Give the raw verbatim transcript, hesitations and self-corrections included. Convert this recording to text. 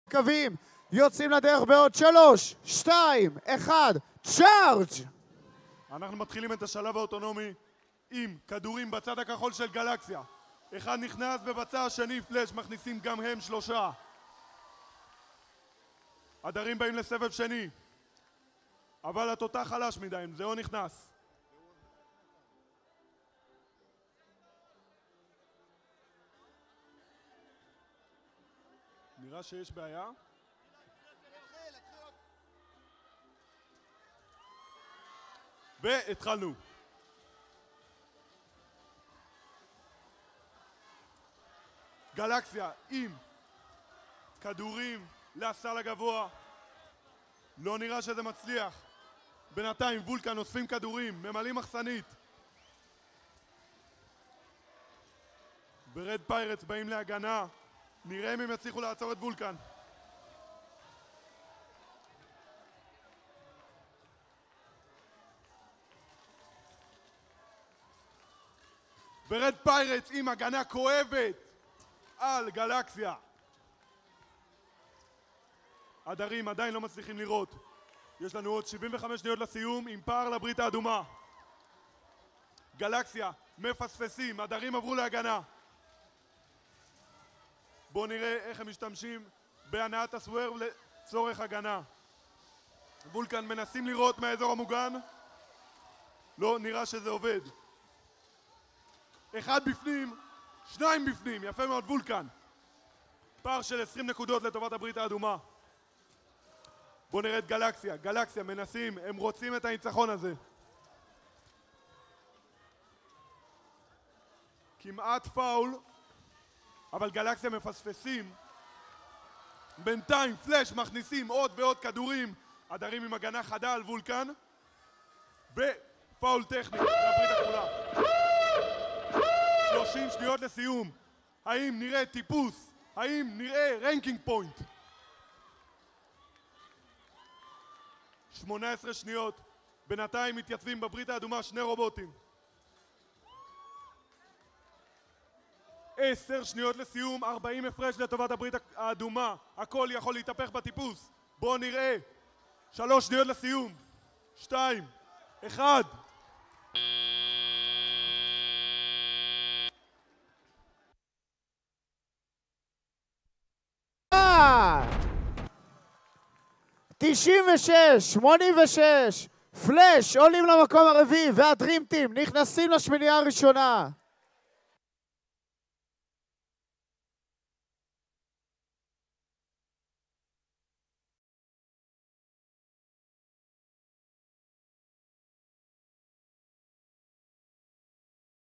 קווים, יוצאים לדרך בעוד שלוש, שתיים, אחד, צ'ארג'! אנחנו מתחילים את השלב האוטונומי עם כדורים בצד הכחול של גלקסיה. אחד נכנס ובצד השני פלאש, מכניסים גם הם שלושה. הדרים באים לסבב שני, אבל התותח חלש מדי, זה לא נכנס. נראה שיש בעיה. והתחלנו. גלקסיה עם כדורים לסל הגבוה. לא נראה שזה מצליח. בינתיים וולקן אוספים כדורים, ממלאים מחסנית. ברד פיירטס באים להגנה. נראה אם הם יצליחו לעצור את וולקן. ברד פיירטס עם הגנה כואבת על גלקסיה. הדרים עדיין לא מצליחים לראות. יש לנו עוד שבעים וחמש שניות לסיום עם פער לברית האדומה. גלקסיה מפספסים, הדרים עברו להגנה. בואו נראה איך הם משתמשים בהנעת הסוורב לצורך הגנה. וולקן מנסים לראות מהאזור המוגן. לא נראה שזה עובד. אחד בפנים, שניים בפנים, יפה מאוד וולקן. פער של עשרים נקודות לטובת הברית האדומה. בואו נראה את גלקסיה. גלקסיה מנסים, הם רוצים את הניצחון הזה. כמעט פאול, אבל גלקסיה מפספסים. בינתיים פלאש מכניסים עוד ועוד כדורים. הדרים עם הגנה חדה על וולקן. ופאול טכני לברית הכחולה. שלושים שניות לסיום. האם נראה טיפוס? האם נראה רנקינג פוינט? שמונה עשרה שניות. בינתיים מתייצבים בברית האדומה שני רובוטים. עשר שניות לסיום, ארבעים הפרש לטובת הברית האדומה. הכל יכול להתהפך בטיפוס. בואו נראה. שלוש שניות לסיום. שתיים. אחד. תשעים ושש, שמונים ושש, פלאש עולים למקום הרביעי והדרים טים נכנסים לשמינייה הראשונה.